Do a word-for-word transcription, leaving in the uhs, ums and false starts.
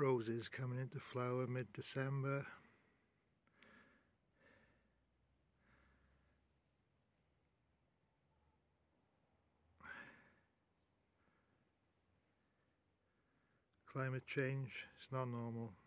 roses coming into flower mid-December. Climate change is not normal.